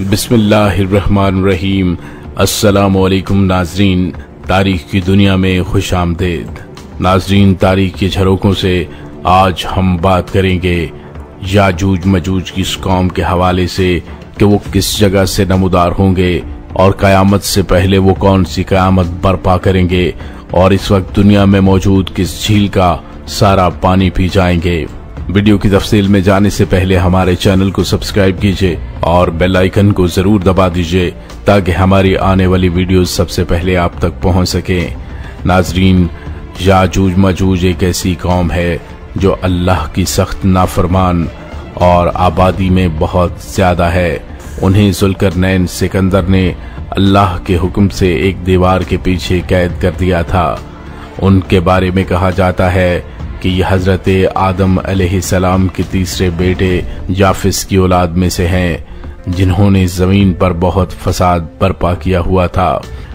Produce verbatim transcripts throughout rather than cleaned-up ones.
बिस्मिल्लाहिर्रहमानिर्रहीम। अस्सलामु अलैकुम नाजरीन, तारीख की दुनिया में खुश आमदेद। नाजरीन, तारीख के झरोकों से आज हम बात करेंगे याजूज मजूज की इस कौम के हवाले से कि वो किस जगह से नमूदार होंगे और कयामत से पहले वो कौन सी कयामत बर्पा करेंगे और इस वक्त दुनिया में मौजूद किस झील का सारा पानी पी जाएंगे। वीडियो की तफसील में जाने से पहले हमारे चैनल को सब्सक्राइब कीजिए और बेल आइकन को जरूर दबा दीजिए ताकि हमारी आने वाली वीडियोस सबसे पहले आप तक पहुंच सके। नाजरीन, याजूज मजूज एक ऐसी कौम है जो अल्लाह की सख्त नाफरमान और आबादी में बहुत ज्यादा है। उन्हें जुल्करनैन सिकंदर ने अल्लाह के हुक्म से एक दीवार के पीछे कैद कर दिया था। उनके बारे में कहा जाता है कि ये हजरत आदम अलैहिस्सलाम के तीसरे बेटे याफिस की औलाद में से हैं, जिन्होंने जमीन पर बहुत फसाद बर्पा किया हुआ था।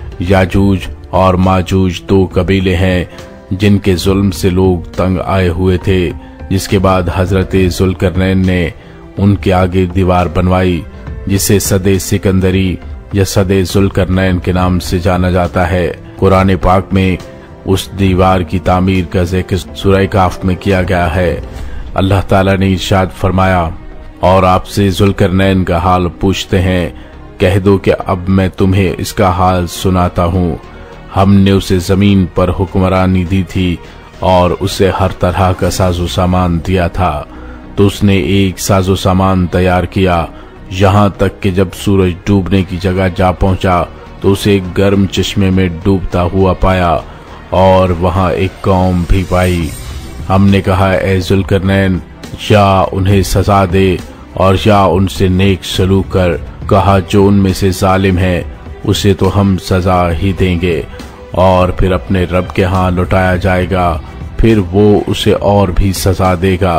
याजूज और माजूज दो कबीले हैं जिनके जुल्म से लोग तंग आए हुए थे, जिसके बाद हजरत जुल्करनैन ने उनके आगे दीवार बनवाई जिसे सदे सिकंदरी या सदे जुल्करनैन के नाम से जाना जाता है। कुरान पाक में उस दीवार की तामीर का जिक्र सूरह काफ में किया गया है। अल्लाह ताला ने इरशाद फरमाया, और आपसे जुल्करनैन का हाल पूछते हैं, कह दो कि अब मैं तुम्हें इसका हाल सुनाता हूँ। हमने उसे जमीन पर हुक्मरानी दी थी और उसे हर तरह का साजो सामान दिया था, तो उसने एक साजो सामान तैयार किया, यहाँ तक कि जब सूरज डूबने की जगह जा पहुंचा तो उसे एक गर्म चश्मे में डूबता हुआ पाया और वहां एक कौम भी पाई। हमने कहा, ए जुल्करनैन, या उन्हें सजा दे और या उनसे नेक सलूक कर। कहा, जो उनमें से जालिम है उसे तो हम सजा ही देंगे और फिर अपने रब के हाथ लौटाया जाएगा, फिर वो उसे और भी सजा देगा,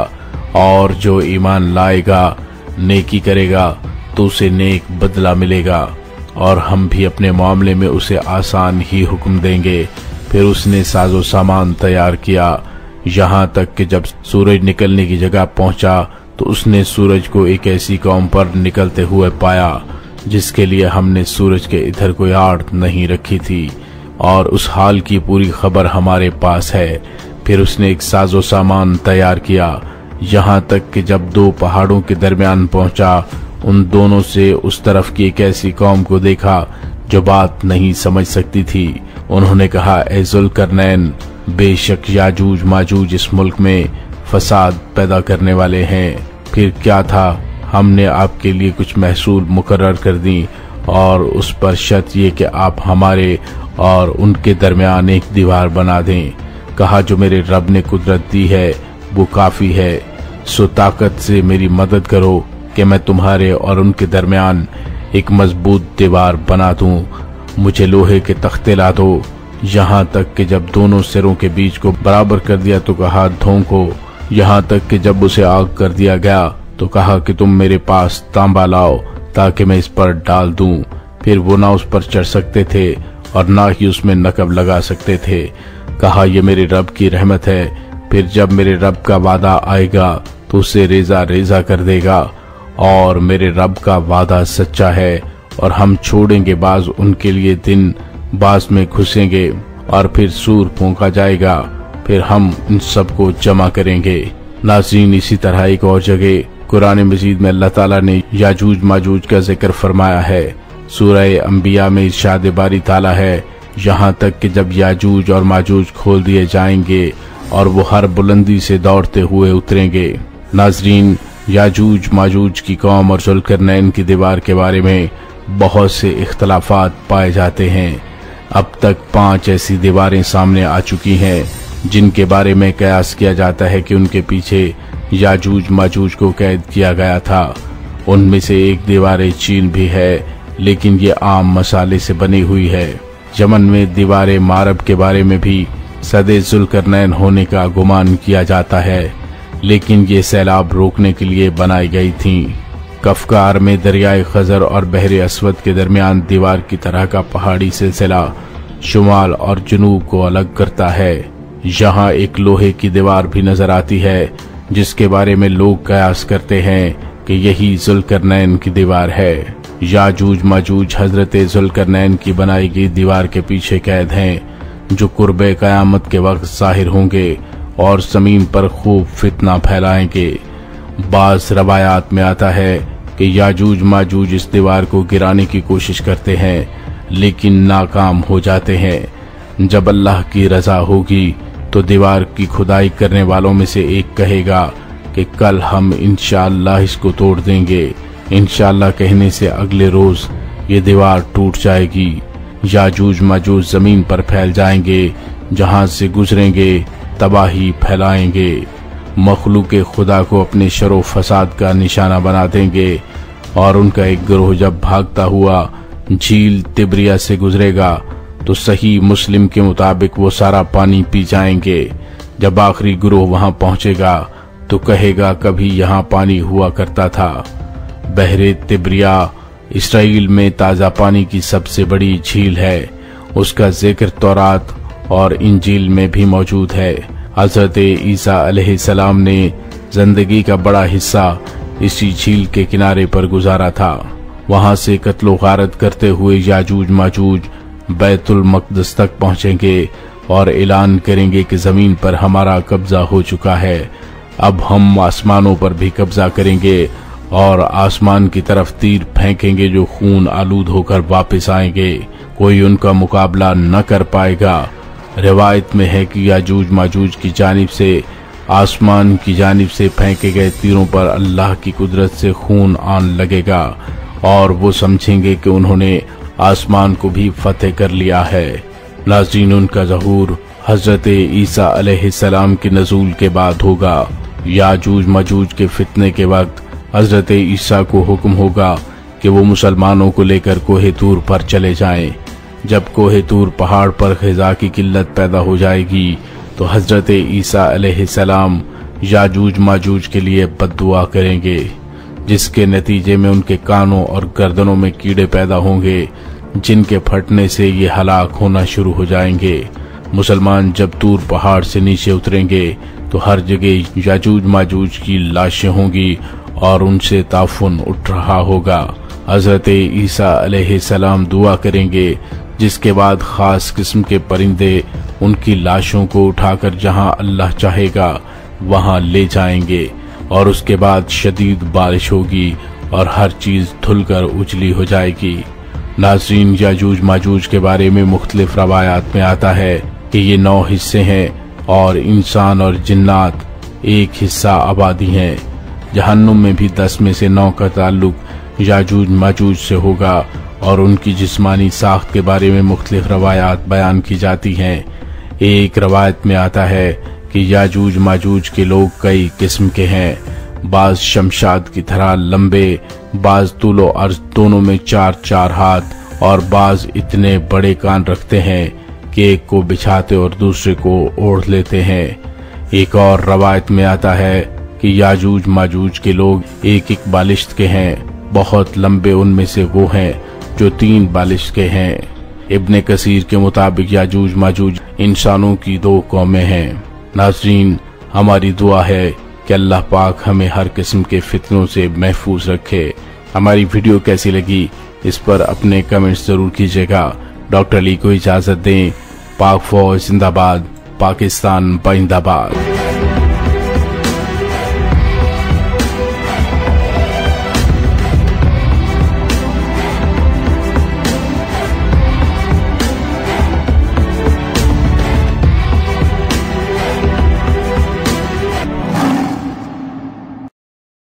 और जो ईमान लाएगा नेकी करेगा तो उसे नेक बदला मिलेगा और हम भी अपने मामले में उसे आसान ही हुक्म देंगे। फिर उसने साजो सामान तैयार किया, यहाँ तक कि जब सूरज निकलने की जगह पहुंचा तो उसने सूरज को एक ऐसी कौम पर निकलते हुए पाया जिसके लिए हमने सूरज के इधर कोई आड़ नहीं रखी थी, और उस हाल की पूरी खबर हमारे पास है। फिर उसने एक साजो सामान तैयार किया, यहाँ तक कि जब दो पहाड़ों के दरमियान पहुंचा, उन दोनों से उस तरफ की एक ऐसी कौम को देखा जो बात नहीं समझ सकती थी। उन्होंने कहा, ए जुल्करनैन, बेशक याजूज माजूज इस मुल्क में फसाद पैदा करने वाले हैं। फिर क्या था, हमने आपके लिए कुछ महसूल मुकर्रर कर दी और उस पर शर्त ये कि आप हमारे और उनके दरमियान एक दीवार बना दें। कहा, जो मेरे रब ने कुदरत दी है वो काफी है, सो ताकत से मेरी मदद करो कि मैं तुम्हारे और उनके दरमियान एक मजबूत दीवार बना दूं। मुझे लोहे के तख्ते ला दो। यहाँ तक कि जब दोनों सिरों के बीच को बराबर कर दिया तो कहा, धोंको। यहाँ तक कि जब उसे आग कर दिया गया तो कहा कि तुम मेरे पास तांबा लाओ ताकि मैं इस पर डाल दूं। फिर वो ना उस पर चढ़ सकते थे और ना ही उसमें नकब लगा सकते थे। कहा, यह मेरे रब की रहमत है, फिर जब मेरे रब का वादा आएगा तो उसे रेजा रेजा कर देगा, और मेरे रब का वादा सच्चा है और हम छोड़ेंगे बाज उनके लिए दिन, बाज में घुसेंगे और फिर सूर फूंका जाएगा, फिर हम इन सबको जमा करेंगे। नाज़रीन, इसी तरह एक और जगह कुरान मजीद में अल्लाह ताला ने याजूज माजूज का जिक्र फरमाया है। सूरह अंबिया में इरशाद बारी ताला है, यहाँ तक कि जब याजूज और माजूज खोल दिए जाएंगे और वो हर बुलंदी से दौड़ते हुए उतरेंगे। नाजरीन, याजूज माजूज की कौम और जुल्करनैन की दीवार के बारे में बहुत से इख्तलाफात पाए जाते हैं। अब तक पांच ऐसी दीवारें सामने आ चुकी हैं जिनके बारे में कयास किया जाता है कि उनके पीछे याजूज माजूज को कैद किया गया था। उनमें से एक दीवार चीन भी है, लेकिन ये आम मसाले से बनी हुई है। यमन में दीवार मारब के बारे में भी सदे जुल्करनैन होने का गुमान किया जाता है, लेकिन ये सैलाब रोकने के लिए बनाई गई थी। कफकार में दरियाए खजर और बहरे अस्वद के दरमियान दीवार की तरह का पहाड़ी सिलसिला शुमाल और जुनूब को अलग करता है। यहाँ एक लोहे की दीवार भी नजर आती है जिसके बारे में लोग कयास करते हैं कि यही जुल्करनैन की दीवार है। याजूज माजूज हजरत जुल्करनैन की बनाई गई दीवार के पीछे कैद हैं, जो कुर्बे कयामत के वक्त ज़ाहिर होंगे और ज़मीन पर खूब फितना फैलाएंगे। बाज़ रवायात में आता है कि याजूज माजूज इस दीवार को गिराने की कोशिश करते हैं, लेकिन नाकाम हो जाते हैं। जब अल्लाह की रज़ा होगी तो दीवार की खुदाई करने वालों में से एक कहेगा कि कल हम इंशाअल्लाह इसको तोड़ देंगे। इंशाअल्लाह कहने से अगले रोज ये दीवार टूट जाएगी। याजूज माजूज जमीन पर फैल जाएंगे, जहां से गुजरेंगे तबाही फैलाएंगे, मखलूक खुदा को अपने शरो फसाद का निशाना बना देंगे। और उनका एक गिरोह जब भागता हुआ झील तिब्रिया से गुजरेगा तो सही मुस्लिम के मुताबिक वो सारा पानी पी जाएंगे। जब आखिरी गिरोह वहां पहुंचेगा तो कहेगा कभी यहाँ पानी हुआ करता था। बहरे तिब्रिया इसराइल में ताज़ा पानी की सबसे बड़ी झील है। उसका जिक्र तौरात और इंजील में भी मौजूद है। हजरत ईसा अलैहिस्सलाम ने जिंदगी का बड़ा हिस्सा इसी झील के किनारे पर गुजारा था। वहां से कत्लो गारत करते हुए याजूज माजूज बैतुल मक़दस तक पहुंचेंगे और ऐलान करेंगे कि जमीन पर हमारा कब्जा हो चुका है, अब हम आसमानों पर भी कब्जा करेंगे और आसमान की तरफ तीर फेंकेंगे जो खून आलूद होकर वापस आएंगे। कोई उनका मुकाबला न कर पाएगा। रिवायत में है कि याजूज माजूज की जानिब से आसमान की जानिब से फेंके गए तीरों पर अल्लाह की कुदरत से खून आन लगेगा और वो समझेंगे कि उन्होंने आसमान को भी फतेह कर लिया है। नाज़रीन, उनका ज़हूर हजरत ईसा अलैहिस्सलाम के नज़ूल के बाद होगा। याजूज मजूज के फितने के वक्त हजरत ईसा को हुक्म होगा कि वो मुसलमानों को लेकर कोहे तूर पर चले जाएं। जब कोहे तूर पहाड़ पर ग़िज़ा की किल्लत पैदा हो जाएगी तो हजरत ईसा अलैहिस्सलाम याजूज माजूज के लिए बद्दुआ करेंगे, जिसके नतीजे में उनके कानों और गर्दनों में कीड़े पैदा होंगे, जिनके फटने से ये हलाक होना शुरू हो जाएंगे। मुसलमान जब तूर पहाड़ से नीचे उतरेंगे तो हर जगह याजूज माजूज की लाशें होंगी और उनसे ताफुन उठ रहा होगा। हजरत ईसा अलैहिस्सलाम दुआ करेंगे, जिसके बाद खास किस्म के परिंदे उनकी लाशों को उठाकर जहां अल्लाह चाहेगा वहां ले जाएंगे और उसके बाद शदीद बारिश होगी और हर चीज धुलकर उजली हो जाएगी। नाज़रीन, याजूज माजूज के बारे में मुख्तलिफ रवायात में आता है कि ये नौ हिस्से हैं और इंसान और जिन्नात एक हिस्सा आबादी हैं। जहन्नुम में भी दस में से नौ का ताल्लुक याजूज माजूज से होगा और उनकी जिस्मानी साख्त के बारे में मुख्तलिफ रवायात बयान की जाती हैं। एक रवायत में आता है कि याजूज माजूज के लोग कई किस्म के हैं। बाज शमशाद की तरह लंबे, बाज तूलो अर्ज दोनों में चार चार हाथ और बाज इतने बड़े कान रखते हैं कि एक को बिछाते और दूसरे को ओढ़ लेते हैं। एक और रवायत में आता है कि याजूज माजूज के लोग एक एक बालिश्त के हैं। बहुत लंबे उनमें से वो हैं जो तीन बालिश्त के हैं। इब्ने कसीर के मुताबिक याजूज माजूज इंसानों की दो कौमें हैं। नाज़रीन, हमारी दुआ है कि अल्लाह पाक हमें हर किस्म के फितनों से महफूज रखे। हमारी वीडियो कैसी लगी इस पर अपने कमेंट्स जरूर कीजिएगा। डॉक्टर अली को इजाजत दें। पाक फौज जिंदाबाद, पाकिस्तान जिंदाबाद।